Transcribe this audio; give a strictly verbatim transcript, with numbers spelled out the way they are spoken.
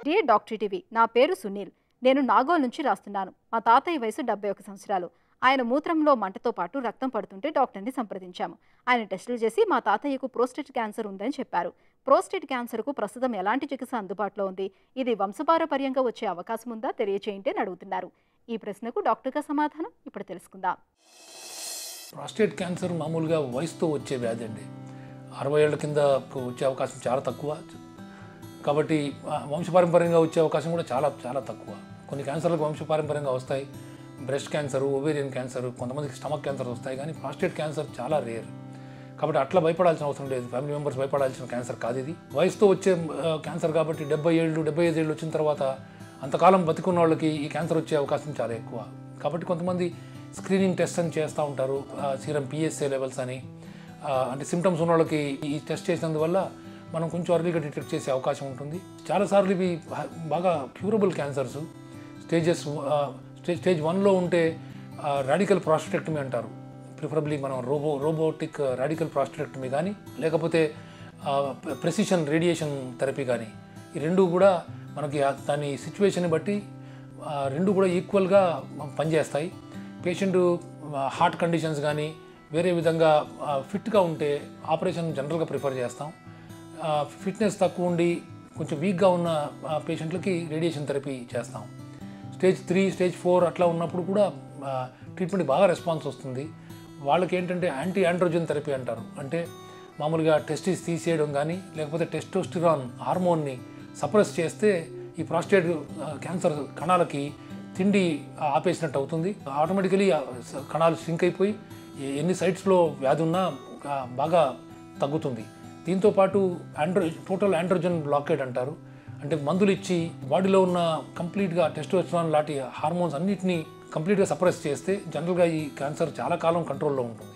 Dear doctor TV, నా పేరు సునీల్. నేను నాగోల్ నుంచి రాస్తున్నాను. మా తాతయ్య వయసు డెబ్బై ఒక సంవత్సరాలు. ఆయన మూత్రంలో మంటతో పాటు రక్తం పడుతుంటే డాక్టర్ని సంప్రదించాము. ఆయన టెస్టులు చేసి మా తాతయ్యకు ప్రోస్టేట్ క్యాన్సర్ ఉందని చెప్పారు. ప్రోస్టేట్ క్యాన్సర్కు ప్రస్తుతం ఎలాంటి చికిత్స అందుబాటులో ఉంది? ఇది వంశపారపర్యంగా వచ్చే అవకాశం ఉందా? తెలియచేయండి అని అడుగుతున్నారు. ఈ ప్రశ్నకు డాక్టర్గా సమాధానం ఇప్పుడు తెలుసుకుందాం. ప్రాస్టేట్ క్యాన్సర్ మామూలుగా వయసుతో వచ్చే వ్యాధి అండి. అరవై ఏళ్ళ కింద వచ్చే అవకాశం చాలా తక్కువ. కాబట్టి వంశపారంపర్యంగా వచ్చే అవకాశం కూడా చాలా చాలా తక్కువ. కొన్ని క్యాన్సర్లకు వంశపారంపర్యంగా వస్తాయి. బ్రెస్ట్ క్యాన్సర్, ఓవేరియన్ క్యాన్సర్, కొంతమందికి స్టమక్ క్యాన్సర్ వస్తాయి. కానీ ప్రాస్టేట్ క్యాన్సర్ చాలా రేర్. కాబట్టి అట్లా భయపడాల్సిన అవసరం లేదు. ఫ్యామిలీ మెంబర్స్ భయపడాల్సిన క్యాన్సర్ కాదు ఇది. వయసుతో వచ్చే క్యాన్సర్ కాబట్టి డెబ్బై ఏళ్ళు డెబ్బై ఐదు ఏళ్ళు వచ్చిన తర్వాత అంతకాలం బతికున్న వాళ్ళకి ఈ క్యాన్సర్ వచ్చే అవకాశం చాలా ఎక్కువ. కాబట్టి కొంతమంది స్క్రీనింగ్ టెస్ట్ అని చేస్తూ ఉంటారు. సీరం పిఎస్ఏ లెవెల్స్ అని, అంటే సిమ్టమ్స్ ఉన్న వాళ్ళకి ఈ టెస్ట్ చేసినందువల్ల మనం కొంచెం అర్లీగా డిటెక్ట్ చేసే అవకాశం ఉంటుంది. చాలాసార్లు ఇవి బాగా curable cancers. Stages stage stage వన్లో ఉంటే రాడికల్ ప్రాస్టెక్టమీ అంటారు. ప్రిఫరబ్లీ మనం రోబో రోబోటిక్ రాడికల్ ప్రాస్టెక్టమీ కానీ లేకపోతే ప్రెసిషన్ రేడియేషన్ థెరపీ కానీ, ఈ రెండు కూడా మనకి దాని సిచ్యువేషన్ని బట్టి రెండు కూడా ఈక్వల్గా పనిచేస్తాయి. పేషెంట్ హార్ట్ కండిషన్స్ కానీ వేరే విధంగా ఫిట్గా ఉంటే ఆపరేషన్ జనరల్గా ప్రిఫర్ చేస్తాం. ఫిట్నెస్ తక్కువ ఉండి కొంచెం వీక్గా ఉన్న పేషెంట్లకి రేడియేషన్ థెరపీ చేస్తాం. స్టేజ్ త్రీ స్టేజ్ ఫోర్ అట్లా ఉన్నప్పుడు కూడా ట్రీట్మెంట్ బాగా రెస్పాన్స్ వస్తుంది. వాళ్ళకి ఏంటంటే యాంటీ ఆండ్రోజన్ థెరపీ అంటారు. అంటే మామూలుగా టెస్టిస్ తీసేయడం కానీ లేకపోతే టెస్టోస్టిరాన్ హార్మోన్ని సప్రెస్ చేస్తే ఈ ప్రాస్టేట్ క్యాన్సర్ కణాలకి తిండి ఆపేసినట్టు అవుతుంది. ఆటోమేటికలీ కణాలు సింక్ అయిపోయి ఎన్ని సైట్స్లో వ్యాధి ఉన్నా బాగా తగ్గుతుంది. దీంతోపాటు ఆండ్రో టోటల్ ఆండ్రోజన్ బ్లాకేడ్ అంటారు. అంటే మందులు ఇచ్చి బాడీలో ఉన్న కంప్లీట్గా టెస్టోస్టెరాన్ లాంటి హార్మోన్స్ అన్నిటినీ కంప్లీట్గా సప్రెస్ చేస్తే జనరల్గా ఈ క్యాన్సర్ చాలా కాలం కంట్రోల్లో ఉంటుంది.